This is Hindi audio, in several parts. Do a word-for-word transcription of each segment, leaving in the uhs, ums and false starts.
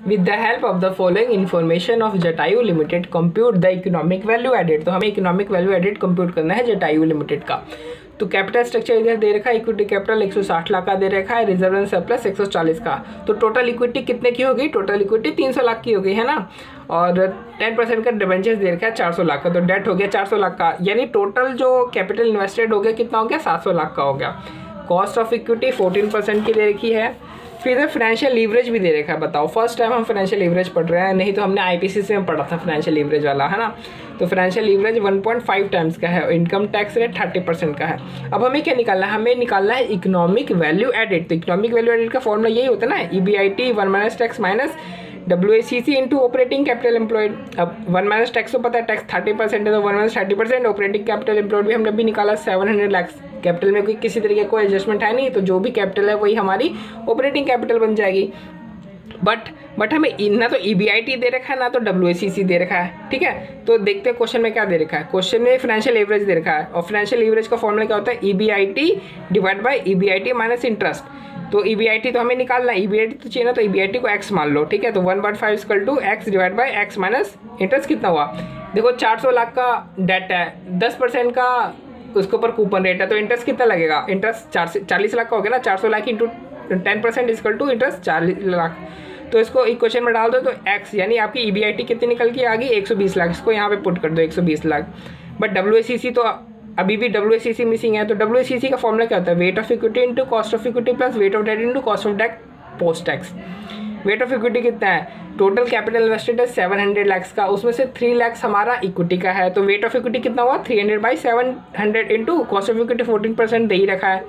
With the help of the following information of Jatayu Limited compute the economic value added. तो हमें इकोनॉमिक वैल्यू एडेड कंप्यूट करना है जटायु लिमिटेड का। तो कैपिटल स्ट्रक्चर इधर दे रखा है, इक्विटी कैपिटल एक सौ साठ लाख का दे रखा है, रिजर्व एंड सरप्लस एक सौ चालीस का। तो टोटल इक्विटी कितने की होगी? टोटल इक्विटी तीन सौ लाख की हो गई है ना। और टेन परसेंट का डिबेंचर्स दे रखा है चार सौ लाख का, तो डेट हो गया चार सौ लाख का, यानी टोटल जो कैपिटल इन्वेस्टेड हो गया कितना हो गया? सात सौ लाख का हो गया। Cost of equity fourteen percent की दे रखी है। फिर इधर फाइनेंशियल लीवरेज भी दे रखा है। बताओ, फर्स्ट टाइम हम फाइनेंशियल लीवरेज पढ़ रहे हैं, नहीं तो हमने आईपीसीसी में पढ़ा था फाइनेंशियल लीवरेज वाला, है ना। तो financial leverage one point five times का है, income tax rate thirty percent का है। अब हमें क्या निकालना है? हमें निकालना है इकोनॉमिक वैल्यू एडेड। तो इकोनॉमिक वैल्यू एडेड का फॉर्मूला यही होता है ना, E B I T one minus tax minus W A C C into operating capital employed. अब वन माइनस टैक्स तो पता है, टैक्स थर्टी परसेंट है, तो one minus thirty percent operating capital employed भी हमने भी निकाला सेवन हंड्रेड लैक्स। कैपिटल में कोई किसी तरीके कोई एडजस्टमेंट है नहीं, तो जो भी कैपिटल है वही हमारी ऑपरेटिंग कैपिटल बन जाएगी। बट बट हमें ना तो ई बी आई टी दे रखा है ना तो डब्ल्यू ए सी सी दे रखा है, ठीक है। तो देखते हैं क्वेश्चन में क्या दे रखा है। क्वेश्चन में फाइनेंशियल लीवरेज दे रखा है, और फाइनेंशियल लीवरेज का फॉर्मूला क्या होता है? E B I T divide by E B I T minus interest. तो ई बी आई टी तो हमें निकालना है, ई बी आई टी तो चाहिए ना, तो ई बी आई टी को एक्स मान लो, ठीक है। तो one point five equal to X divide by X minus interest कितना हुआ? देखो चार सौ लाख का डेट है, दस परसेंट का उसके ऊपर कूपन रेट है, तो इंटरेस्ट कितना लगेगा? इंटरेस्ट चार चालीस लाख का हो गया ना, चार सौ lakh into ten percent equal to interest चालीस लाख। तो इसको इक्वेशन में डाल दो, तो x यानी आपकी ई बी आई टी कितनी निकल के आ गई? एक सौ बीस लाख। इसको यहाँ पे पुट कर दो एक सौ बीस lakh. But W A C C तो अभी भी W A C C missing है। तो डब्ल्यू ए सी सी का फॉर्मूला क्या होता है? Weight of equity into cost of equity plus weight of debt into cost of debt post tax. Weight of equity कितना है? टोटल कैपिटल इन्वेस्टेड है सेवन हंड्रेड लैक्स का, उसमें से थ्री लैक्स हमारा इक्विटी का है। तो वेट ऑफ इक्विटी कितना हुआ? Three hundred by seven hundred into cost of equity fourteen percent दे ही रखा है,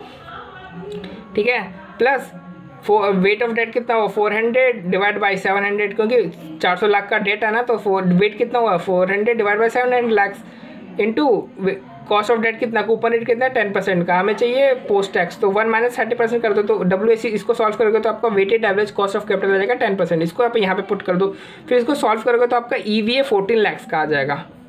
ठीक है। Plus four weight of debt कितना हुआ? Four hundred divide by seven hundred, क्योंकि चार सौ लाख का डेट है ना, तो फोर वेट कितना हुआ? Four hundred divide by seven hundred lakhs into cost of debt कितना? कूपन रेट कितना है? टेन परसेंट का। हमें चाहिए पोस्ट टैक्स, तो वन माइनस थर्टी परसेंट कर दो। तो डब्ल्यू ए सी इसको सॉल्व करोगे तो आपका weighted average cost of capital आ जाएगा टेन परसेंट। इसको आप यहाँ पे पुट कर दो, फिर इसको सॉल्व करोगे तो आपका E V A fourteen lakhs का आ जाएगा।